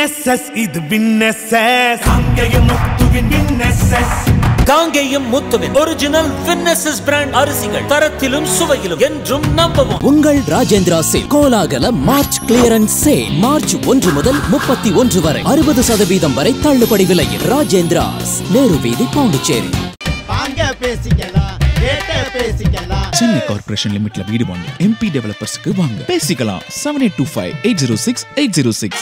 வின்னெஸ்ஸஸ் இது வின்னெஸ்ஸஸ் காங்கேயம் முத்துவின் வின்னெஸ்ஸஸ் காங்கேயம் முத்துவின் ஒரிஜினல் வின்னெஸ்ஸஸ் பிராண்ட் அரிசிகள் தரத்திலும் சுவையிலும் என்றும் நம்பவும். உங்கள் ராஜேந்திரா சேல் கோலாகல மார்ச் கிளியரன்ஸ் சேல் மார்ச் 1 முதல் 31 வரை 60% வரை தள்ளுபடி விலையில். ராஜேந்திராஸ், நேரு வீதி, பாண்டிச்சேரி. சென்னை கார்ப்பரேஷன் லிமிட்ல வீடு வாங்க எம்பி டெவலப்பர்ஸ்க்கு வாங்க பேசிக்கலாம். 7825806806.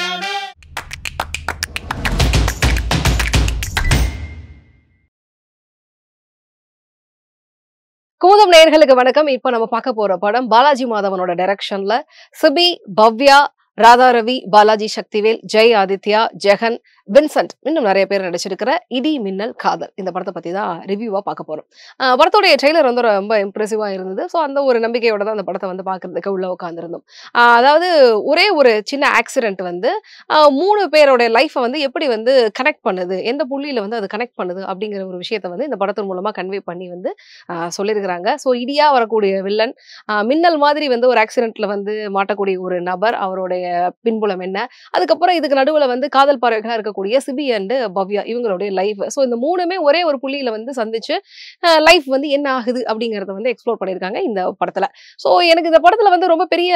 குமுதம் நேயர்களுக்கு வணக்கம். இப்ப நம்ம பார்க்க போற படம் பாலாஜி மாதவனோட டைரக்ஷன்ல சிபி, பவ்யா, ராதா ரவி, பாலாஜி சக்திவேல், ஜெய் ஆதித்யா, ஜெகன், வின்சென்ட் இன்னும் நிறைய பேர் நடிச்சிருக்கிற இடி மின்னல் காதல் இந்த படத்தை பத்தி தான் ரிவ்யூவா பார்க்க போறோம். படத்தோடைய ட்ரெய்லர் வந்து ரொம்ப இம்ப்ரெசிவா இருந்தது. ஸோ அந்த ஒரு நம்பிக்கையோட தான் அந்த படத்தை வந்து பார்க்கறதுக்கு உள்ள உட்காந்துருந்தோம். அதாவது ஒரே ஒரு சின்ன ஆக்சிடென்ட் வந்து 3 பேரோட லைஃப்பை வந்து எப்படி வந்து கனெக்ட் பண்ணுது, எந்த புள்ளியில வந்து அது கனெக்ட் பண்ணுது அப்படிங்கிற ஒரு விஷயத்த வந்து இந்த படத்தின் மூலமா கன்வே பண்ணி வந்து சொல்லியிருக்கிறாங்க. ஸோ இடியா வரக்கூடிய வில்லன், மின்னல் மாதிரி வந்து ஒரு ஆக்சிடென்ட்ல வந்து மாட்டக்கூடிய ஒரு நபர், அவருடைய பின்புலம் என்ன, அதுக்கப்புறம் இதுக்கு நடுவுல வந்து காதல் பார்வைகளா இருக்கக்கூடிய சிபி அண்ட் பவ்யா இவங்களுடைய லைஃப். ஸோ இந்த 3மே ஒரே ஒரு புள்ளியில வந்து சந்திச்சு லைஃப் வந்து என்ன ஆகுது அப்படிங்கறத வந்து எக்ஸ்ப்ளோர் பண்ணியிருக்காங்க இந்த படத்துல. ஸோ எனக்கு இந்த படத்துல வந்து ரொம்ப பெரிய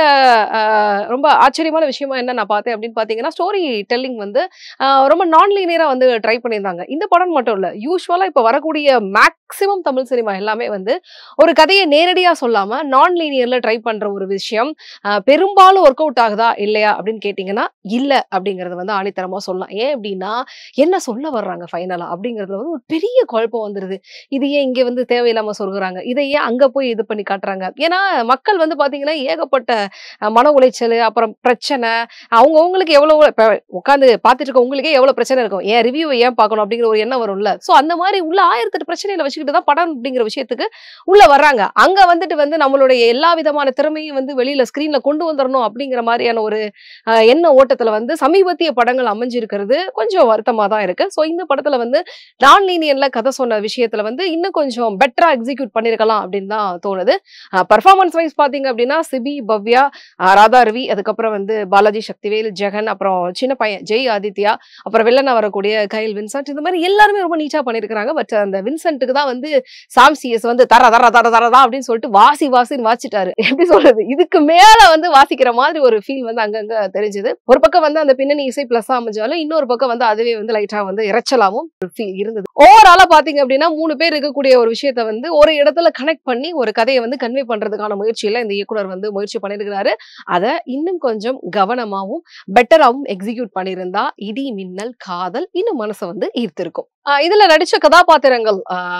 ரொம்ப ஆச்சரியமான விஷயமா என்ன நான் பார்த்தேன் அப்படின்னு பாத்தீங்கன்னா, ஸ்டோரி டெல்லிங் வந்து ரொம்ப நான் லீனியரா வந்து ட்ரை பண்ணியிருந்தாங்க. இந்த படம் மட்டும் இல்ல, யூஸ்வலா இப்ப வரக்கூடிய மேக்சிமம் தமிழ் சினிமா எல்லாமே வந்து ஒரு கதையை நேரடியா சொல்லாம நான் லீனியர்ல ட்ரை பண்ற ஒரு விஷயம் பெரும்பாலும் ஒர்க் அவுட் ஆகுதா இல்லையா அப்படின்னு கேட்டீங்கன்னா இல்ல அப்படிங்கறது வந்து ஆணித்தரமா சொல்லலாம். ஏன் அப்படின்னா என்ன சொல்ல வர்றாங்க ஃபைனலா அப்படிங்கறதுல வந்து ஒரு பெரிய குழப்பம் வந்துருது. இது ஏன் இங்க வந்து தேவையில்லாம சொல்றாங்க, இதை ஏன் அங்க போய் இது பண்ணி காட்டுறாங்க. ஏன்னா மக்கள் வந்து பாத்தீங்கன்னா ஏகப்பட்ட மன உளைச்சல், அப்புறம் பிரச்சனை, அவங்களுக்கு எவ்வளவு உட்காந்து பாத்துட்டு இருக்க உங்களுக்கே எவ்வளவு பிரச்சனை இருக்கும், ஏன் ரிவ்யூவை ஏன் பார்க்கணும் அப்படிங்கிற ஒரு எண்ணம் வரும்ல. சோ அந்த மாதிரி உள்ள 1008 பிரச்சனைகளை வச்சுக்கிட்டு தான் படம் அப்படிங்கிற விஷயத்துக்கு உள்ள வர்றாங்க. அங்க வந்துட்டு வந்து நம்மளுடைய எல்லா விதமான திறமையும் வந்து வெளியில ஸ்கிரீன்ல கொண்டு வந்துடணும் அப்படிங்கிற மாதிரியான ஒரு எண்ண ஓட்டத்துல வந்து சமீபத்திய படங்கள் அமைஞ்சிருக்கிறது கொஞ்சம் வருத்தமா தான் இருக்கு. சோ இந்த படத்துல வந்து நான் லீனியர்ல கதை சொன்ன விஷயத்துல வந்து இன்னும் கொஞ்சம் பெட்டரா எக்ஸிக்யூட் பண்ணிருக்கலாம் அப்படின்னு தான் தோணுது. பெர்ஃபார்மன்ஸ் வைஸ் பாத்தீங்க அப்படின்னா சிபி, பவ்யா, ராதா ரவி, அதுக்கப்புறம் வந்து பாலாஜி சக்திவேல், ஜெகன், அப்புறம் சின்ன பையன் ஜெய் ஆதித்யா, அப்புறம் வில்லனா வரக்கூடிய கைல் வின்சென்ட், இந்த மாதிரி எல்லாருமே ரொம்ப நீட்டா பண்ணிருக்காங்க. பட் அந்த வின்சென்ட்டுக்கு தான் வந்து சாம் சிஎஸ் வந்து தர தர தர தரதா அப்படின்னு சொல்லிட்டு வாசின்னு வாசிட்டாரு. எப்படி சொல்றது, இதுக்கு மேல வந்து வாசிக்கிற மாதிரி ஒரு ஃபீல் வந்து அங்கங்க தெரிஞ்சது. ஒரு பக்கம் வந்து அந்த பின்னணி இசை பிளஸ் அமைஞ்சாலும் இன்னொரு பக்கம் வந்து அதுவே வந்து லைட்டா வந்து இறைச்சலாவும் இருந்தது. ஓவராலா பாத்தீங்க அப்படின்னா 3 பேர் இருக்கக்கூடிய ஒரு விஷயத்த வந்து ஒரு இடத்துல கனெக்ட் பண்ணி ஒரு கதையை வந்து கன்வே பண்றதுக்கான முயற்சியில இந்த இயக்குனர் வந்து முயற்சி பண்ணிருக்கிறாரு. அதை இன்னும் கொஞ்சம் கவனமாவும் பெட்டராவும் எக்ஸிக்யூட் பண்ணியிருந்தா இடி மின்னல் காதல் இன்னும் மனசை வந்து ஈர்த்திருக்கும். இதுல நடிச்ச கதாபாத்திரங்கள்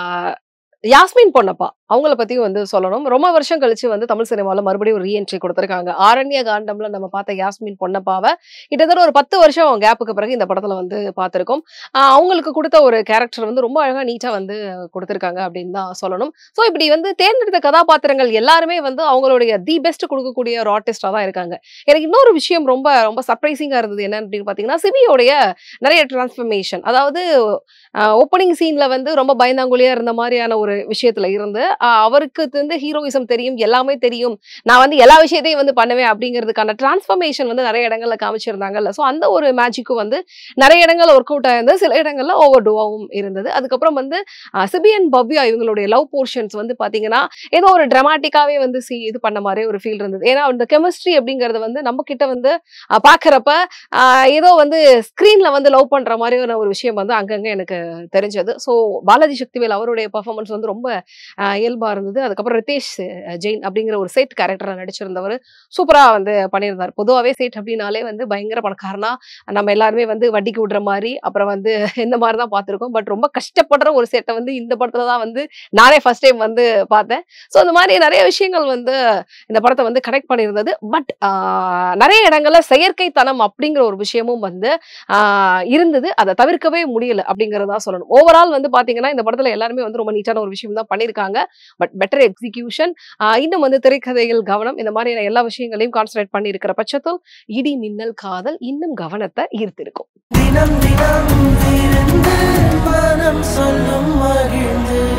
யாஸ்மின் பொன்னப்பா அவங்கள பத்தியும் வந்து சொல்லணும். ரொம்ப வருஷம் கழிச்சு வந்து தமிழ் சினிமால மறுபடியும் ஒரு ரீஎன்ட்ரி கொடுத்திருக்காங்க. ஆரண்ய காண்டம்ல நம்ம பார்த்த யாஸ்மின் பொன்னப்பாவை கிட்டத்தட்ட ஒரு 10 வருஷம் கேப்புக்கு பிறகு இந்த படத்துல வந்து பார்த்திருக்கோம். அவங்களுக்கு கொடுத்த ஒரு கேரக்டர் வந்து ரொம்ப அழகா நீட்டா வந்து கொடுத்திருக்காங்க அப்படின்னு தான் சொல்லணும். ஸோ இப்படி வந்து தேர்ந்தெடுத்த கதாபாத்திரங்கள் எல்லாருமே வந்து அவங்களுடைய தி பெஸ்ட் கொடுக்கக்கூடிய ஒரு ஆர்டிஸ்டா தான் இருக்காங்க. எனக்கு இன்னொரு விஷயம் ரொம்ப ரொம்ப சர்ப்ரைசிங்கா இருந்தது என்ன அப்படின்னு பாத்தீங்கன்னா, சிபியோடைய நிறைய டிரான்ஸ்ஃபர்மேஷன். அதாவது ஓப்பனிங் சீன்ல வந்து ரொம்ப பயந்தாங்குழியா இருந்த மாதிரியான ஒரு விஷயத்துல இருந்து அவருக்கு வந்து ஹீரோயிசம் தெரியும், எல்லாமே தெரியும், நான் வந்து எல்லா விஷயத்தையும் வந்து பண்ணுவேன் அப்படிங்கிறதுக்கான டிரான்ஸ்ஃபர்மேஷன் வந்து நிறைய இடங்கள்ல காமிச்சிருந்தாங்கல்ல. ஸோ அந்த ஒரு மேஜிக்கும் வந்து நிறைய இடங்கள்ல ஒர்க் அவுட் ஆயிருந்தது, சில இடங்கள்ல ஓவர் டூவாவும் இருந்தது. அதுக்கப்புறம் வந்து சிபி அண்ட் பவ்யா இவங்களுடைய லவ் போர்ஷன்ஸ் வந்து பாத்தீங்கன்னா ஏதோ ஒரு டிராமாட்டிக்காவே வந்து இது பண்ண மாதிரி ஒரு ஃபீல் இருந்தது. ஏன்னா அந்த கெமிஸ்ட்ரி அப்படிங்கறது வந்து நம்ம கிட்ட வந்து பாக்குறப்ப ஏதோ வந்து ஸ்கிரீன்ல வந்து லவ் பண்ற மாதிரியான ஒரு விஷயம் வந்து அங்கங்க எனக்கு தெரிஞ்சது. ஸோ பாலாஜி சக்திவேல் அவருடைய பர்ஃபார்மன்ஸ் வந்து ரொம்ப இயல்பா இருந்தது. அதுக்கப்புறம் ரிதேஷ் ஜெயின் அப்படிங்கிற ஒரு சேட் கேரக்டரா நடிச்சிருந்தவர் சூப்பரா வந்து பண்ணியிருந்தார். பொதுவாகவே சேட் அப்படின்னாலே வந்து பயங்கர பணக்காரனா நம்ம எல்லாருமே வந்து வட்டிக்கு விடுற மாதிரி அப்புறம் வந்து இந்த மாதிரி தான் பார்த்திருக்கோம். பட் ரொம்ப கஷ்டப்படுற ஒரு சேட்டை வந்து இந்த படத்துல தான் வந்து நானே ஃபர்ஸ்ட் டைம் வந்து பார்த்தேன். ஸோ இந்த மாதிரி நிறைய விஷயங்கள் வந்து இந்த படத்தை வந்து கனெக்ட் பண்ணியிருந்தது. பட் நிறைய இடங்கள்ல செயற்கைத்தனம் அப்படிங்கிற ஒரு விஷயமும் வந்து இருந்தது. அதை தவிர்க்கவே முடியல அப்படிங்கறதா சொல்லணும். ஓவரால் வந்து பாத்தீங்கன்னா இந்த படத்துல எல்லாருமே வந்து ரொம்ப நீட்டான ஒரு விஷயம் தான் பண்ணிருக்காங்க. பட் பெட்டர் எக்ஸிகியூஷன், இன்னும் வந்து திரைக்கதைகள் கவனம், இந்த மாதிரியான எல்லா விஷயங்களையும் கான்சன்ட்ரேட் பண்ணி இருக்கிற பட்சத்தில் இடி மின்னல் காதல் இன்னும் கவனத்தை ஈர்த்திருக்கும். தினம் தினம் மனம் சொல்லும் மகிழ்ந்து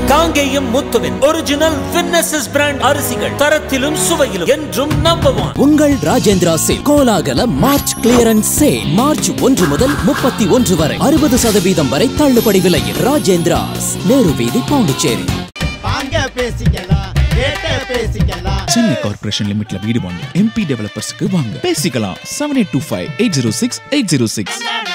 காங்கேயம் முத்துவின் ஒரிஜினல் வின்னசஸ் பிராண்ட் அரிசிகள் தரத்திலும் சுவையிலும் என்றும் நம்பர் 1. உங்கள் ராஜேந்திரா சில்க் கோலாகல மார்ச் கிளியரன்ஸ் சேல் மார்ச் 1 முதல் 31 வரை 60% வரை தள்ளுபடி விலையில். ராஜேந்திராஸ், நேரு வீதி, பாண்டிச்சேரி. சென்னை கார்ப்பரேஷன் லிமிட்ல வீடு வாங்க MP டெவலப்பர்ஸ்க்கு வாங்க. பேசிக்கலாம் 7825 806 806.